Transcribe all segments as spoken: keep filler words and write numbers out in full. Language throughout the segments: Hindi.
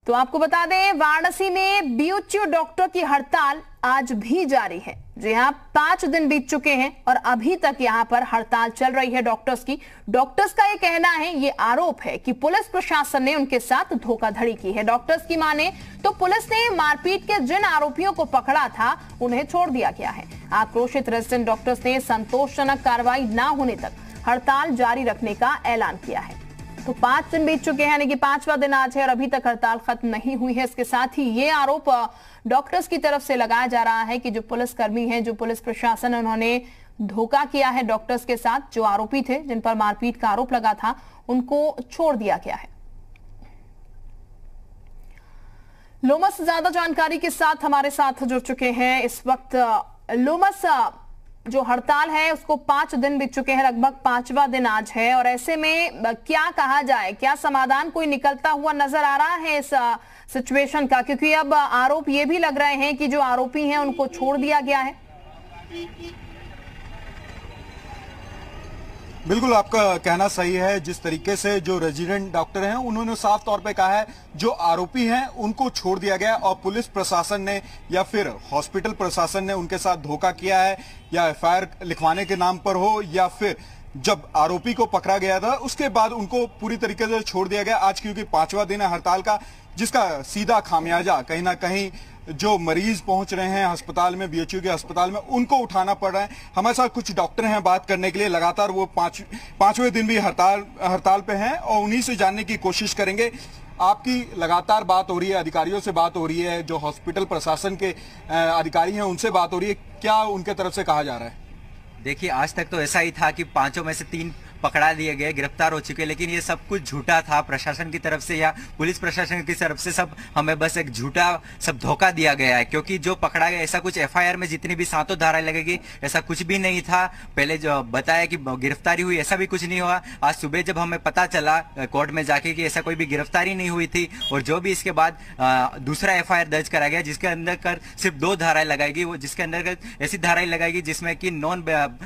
तो आपको बता दें, वाराणसी में बीएचयू डॉक्टर की हड़ताल आज भी जारी है। जी हां, पांच दिन बीत चुके हैं और अभी तक यहां पर हड़ताल चल रही है डॉक्टर्स की। डॉक्टर्स का ये कहना है, ये आरोप है कि पुलिस प्रशासन ने उनके साथ धोखाधड़ी की है। डॉक्टर्स की माने तो पुलिस ने मारपीट के जिन आरोपियों को पकड़ा था उन्हें छोड़ दिया गया है। आक्रोशित रेजिडेंट डॉक्टर्स ने संतोषजनक कार्रवाई न होने तक हड़ताल जारी रखने का ऐलान किया है। तो पांच दिन बीत चुके हैं, यानी कि पांचवा दिन आज है और अभी तक हड़ताल खत्म नहीं हुई है। इसके साथ ही ये आरोप डॉक्टर्स की तरफ से लगाया जा रहा है कि जो पुलिसकर्मी हैं, जो पुलिस प्रशासन है, उन्होंने धोखा किया है डॉक्टर्स के साथ। जो आरोपी थे, जिन पर मारपीट का आरोप लगा था, उनको छोड़ दिया गया है। लोमस ज्यादा जानकारी के साथ हमारे साथ जुड़ चुके हैं इस वक्त। लोमस, जो हड़ताल है उसको पांच दिन बीत चुके हैं, लगभग पांचवा दिन आज है, और ऐसे में क्या कहा जाए, क्या समाधान कोई निकलता हुआ नजर आ रहा है इस सिचुएशन का? क्योंकि अब आरोप ये भी लग रहे हैं कि जो आरोपी हैं उनको छोड़ दिया गया है। बिल्कुल, आपका कहना सही है। जिस तरीके से जो रेजिडेंट डॉक्टर हैं उन्होंने साफ तौर पे कहा है जो आरोपी हैं उनको छोड़ दिया गया और पुलिस प्रशासन ने या फिर हॉस्पिटल प्रशासन ने उनके साथ धोखा किया है, या एफ आई आर लिखवाने के नाम पर हो या फिर जब आरोपी को पकड़ा गया था उसके बाद उनको पूरी तरीके से छोड़ दिया गया। आज क्योंकि पांचवा दिन है हड़ताल का, जिसका सीधा खामियाजा कहीं ना कहीं जो मरीज पहुंच रहे हैं अस्पताल में, बीएचयू के अस्पताल में, उनको उठाना पड़ रहा है। हमारे साथ कुछ डॉक्टर हैं बात करने के लिए, लगातार वो पांच पांचवें दिन भी हड़ताल हड़ताल पे हैं और उन्हीं से जानने की कोशिश करेंगे। आपकी लगातार बात हो रही है, अधिकारियों से बात हो रही है, जो हॉस्पिटल प्रशासन के अधिकारी हैं उनसे बात हो रही है, क्या उनके तरफ से कहा जा रहा है? देखिए, आज तक तो ऐसा ही था कि पांचों में से तीन पकड़ा दिए गए, गिरफ्तार हो चुके, लेकिन ये सब कुछ झूठा था। प्रशासन की तरफ से या पुलिस प्रशासन की तरफ से सब हमें बस एक झूठा सब धोखा दिया गया है। क्योंकि जो पकड़ा गया, ऐसा कुछ एफ आई आर में जितनी भी सातों धाराएं लगेगी ऐसा कुछ भी नहीं था। पहले जो बताया कि गिरफ्तारी हुई, ऐसा भी कुछ नहीं हुआ। आज सुबह जब हमें पता चला कोर्ट में जाके कि ऐसा कोई भी गिरफ्तारी नहीं हुई थी, और जो भी इसके बाद दूसरा एफ आई आर दर्ज करा गया जिसके अंदर कर सिर्फ दो धाराएं लगाएगी, वो जिसके अंदर ऐसी धाराएं लगाएगी जिसमें कि नॉन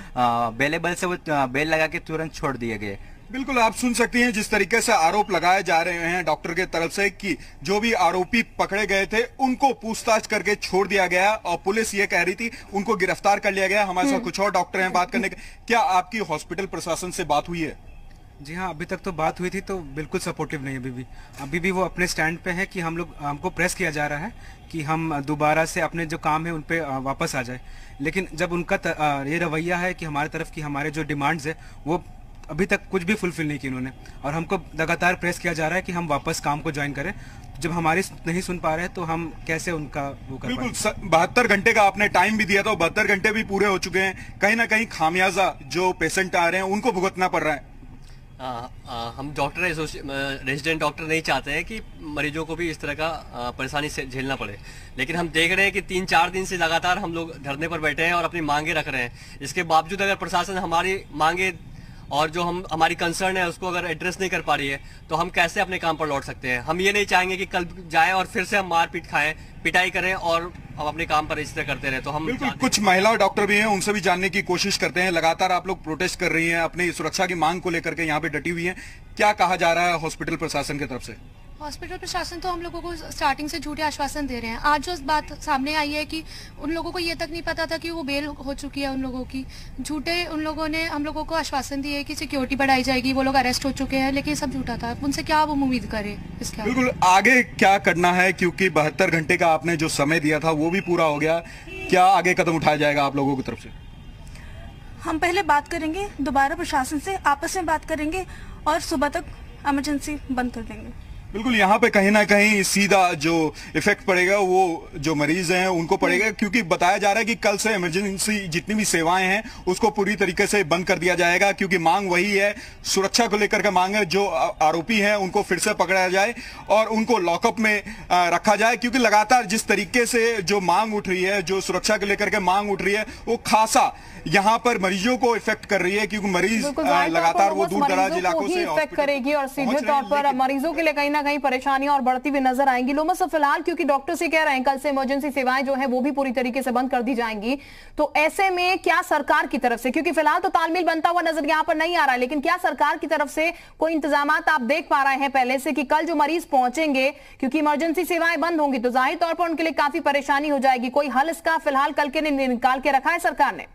बेलेबल से वो बेल लगा के तुरंत छोड़ दिए गए। बिल्कुल, आप सुन सकती हैं जिस तरीके से आरोप लगाए जा रहे हैं डॉक्टर के तरफ से कि जो भी आरोपी पकड़े गए थे उनको पूछताछ करके छोड़ दिया गया और पुलिस ये कह रही थी उनको गिरफ्तार कर लिया गया। हमारे साथ कुछ और डॉक्टर हैं बात करने के। क्या आपकी हॉस्पिटल प्रशासन से बात हुई है? जी हाँ, अभी तक तो बात हुई थी, तो बिल्कुल सपोर्टिव नहीं। अभी भी अभी भी वो अपने स्टैंड पे है कि हम लोग हमको प्रेस किया जा रहा है कि हम दोबारा से अपने जो काम है उन पे वापस आ जाए। लेकिन जब उनका ये रवैया है कि हमारे तरफ की हमारे जो डिमांड्स है वो अभी तक कुछ भी फुलफिल नहीं की उन्होंने, और हमको लगातार प्रेस किया जा रहा है कि हम वापस काम को ज्वाइन करें। जब हमारी नहीं सुन पा रहे हैं तो हम कैसे उनका वो कर पाएंगे? बिल्कुल, बहत्तर घंटे का आपने टाइम भी दिया था, बहत्तर घंटे भी पूरे हो चुके हैं। कहीं ना कहीं खामियाजा जो पेशेंट आ रहे हैं उनको भुगतना पड़ रहा है। आ, आ, हम डॉक्टर रेजिडेंट डॉक्टर नहीं चाहते हैं कि मरीजों को भी इस तरह का परेशानी से झेलना पड़े, लेकिन हम देख रहे हैं कि तीन चार दिन से लगातार हम लोग धरने पर बैठे हैं और अपनी मांगे रख रहे हैं। इसके बावजूद अगर प्रशासन हमारी मांगे और जो हम हमारी कंसर्न है उसको अगर एड्रेस नहीं कर पा रही है तो हम कैसे अपने काम पर लौट सकते हैं? हम ये नहीं चाहेंगे कि कल जाए और फिर से हम मार पीट खाएं, पिटाई करें और हम अपने काम पर इस तरह करते रहे। तो हम बिल्कुल, कुछ महिला डॉक्टर भी हैं, उनसे भी जानने की कोशिश करते हैं। लगातार आप लोग प्रोटेस्ट कर रही हैं, अपनी सुरक्षा की मांग को लेकर के यहाँ पे डटी हुई हैं। क्या कहा जा रहा है हॉस्पिटल प्रशासन की तरफ से? हॉस्पिटल प्रशासन तो हम लोगों को स्टार्टिंग से झूठे आश्वासन दे रहे हैं। आज जो बात सामने आई है कि उन लोगों को ये तक नहीं पता था कि वो बेल हो चुकी है उन लोगों की। झूठे उन लोगों ने हम लोगों को आश्वासन दिए कि सिक्योरिटी बढ़ाई जाएगी, वो लोग अरेस्ट हो चुके हैं, लेकिन सब झूठा था। उनसे क्या वो उम्मीद करे इसके? बिल्कुल, आगे क्या करना है, क्योंकि बहत्तर घंटे का आपने जो समय दिया था वो भी पूरा हो गया। क्या आगे कदम उठाया जाएगा आप लोगों की तरफ से? हम पहले बात करेंगे दोबारा प्रशासन से, आपस में बात करेंगे और सुबह तक इमरजेंसी बंद कर देंगे। बिल्कुल, यहाँ पे कहीं ना कहीं सीधा जो इफेक्ट पड़ेगा वो जो मरीज हैं उनको पड़ेगा, क्योंकि बताया जा रहा है कि कल से इमरजेंसी जितनी भी सेवाएं हैं उसको पूरी तरीके से बंद कर दिया जाएगा। क्योंकि मांग वही है, सुरक्षा को लेकर के मांग है, जो आरोपी हैं उनको फिर से पकड़ा जाए और उनको लॉकअप में रखा जाए। क्योंकि लगातार जिस तरीके से जो मांग उठ रही है, जो सुरक्षा को लेकर के मांग उठ रही है, वो खासा यहाँ पर मरीजों को इफेक्ट कर रही है। क्योंकि मरीज लगातार वो दूर दराज इलाकों से इफेक्ट करेगी और सीधे तौर पर मरीजों के लिए कहीं ना ना कहीं परेशानियां और बढ़ती हुई नजर आएंगी। लोमस, तो फिलहाल क्योंकि डॉक्टर से कह रहे हैं कल से इमरजेंसी सेवाएं जो है वो भी पूरी तरीके से बंद कर दी जाएंगी, तो ऐसे में क्या सरकार की तरफ से, क्योंकि फिलहाल तो तालमेल बनता हुआ नजर यहाँ पर नहीं आ रहा है, लेकिन क्या सरकार की तरफ से कोई इंतजाम आप देख पा रहे हैं पहले से कि कल जो मरीज पहुंचेंगे, क्योंकि इमरजेंसी सेवाएं बंद होंगी तो जाहिर तौर पर उनके लिए काफी परेशानी हो जाएगी, कोई हल इसका फिलहाल कल के लिए निकाल के रखा है सरकार ने?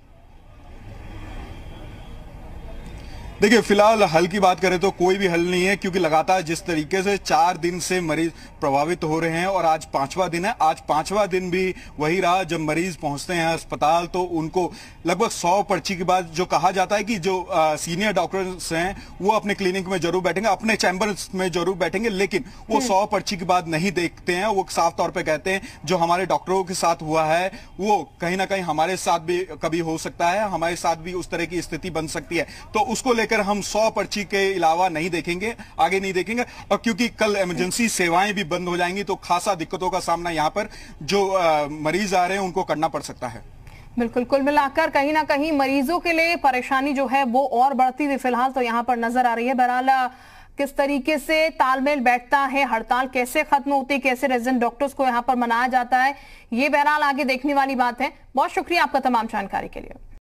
देखिए, फिलहाल हल की बात करें तो कोई भी हल नहीं है, क्योंकि लगातार जिस तरीके से चार दिन से मरीज प्रभावित हो रहे हैं और आज पांचवा दिन है, आज पांचवा दिन भी वही रहा। जब मरीज पहुंचते हैं अस्पताल तो उनको लगभग सौ पर्ची के बाद जो कहा जाता है कि जो आ, सीनियर डॉक्टर्स हैं वो अपने क्लिनिक में जरूर बैठेंगे, अपने चैम्बर्स में जरूर बैठेंगे, लेकिन वो सौ पर्ची के बाद नहीं देखते हैं। वो साफ तौर पर कहते हैं जो हमारे डॉक्टरों के साथ हुआ है वो कहीं ना कहीं हमारे साथ भी कभी हो सकता है, हमारे साथ भी उस तरह की स्थिति बन सकती है, तो उसको लेकर हम सौ पर्ची के अलावा नहीं देखेंगे, आगे नहीं देखेंगे। और क्योंकि कल इमरजेंसी सेवाएं भी बंद हो जाएंगी तो खासा दिक्कतों का सामना यहां पर जो आ, मरीज आ रहे हैं उनको करना पड़ सकता है। बिल्कुल, कुल मिलाकर कहीं ना कहीं मरीजों के लिए परेशानी जो है वो और बढ़ती हुई फिलहाल तो यहां पर नजर आ रही है। बहरहाल किस तरीके से तालमेल बैठता है, हड़ताल कैसे खत्म होती है, कैसे रेजिडेंट डॉक्टर्स को यहां पर मनाया जाता है, ये बहरहाल आगे देखने वाली बात है। बहुत शुक्रिया आपका तमाम जानकारी के लिए।